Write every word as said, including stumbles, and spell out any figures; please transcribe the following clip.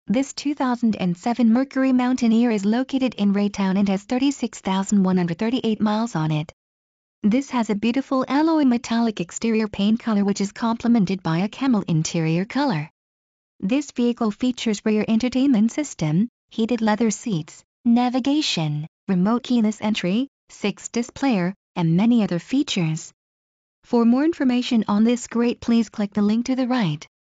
This two thousand seven Mercury Mountaineer is located in Raytown and has thirty-six thousand one hundred thirty-eight miles on it. This has a beautiful alloy metallic exterior paint color which is complemented by a camel interior color. This vehicle features rear entertainment system, heated leather seats, navigation, remote keyless entry, six disc player, and many other features. For more information on this great, please click the link to the right.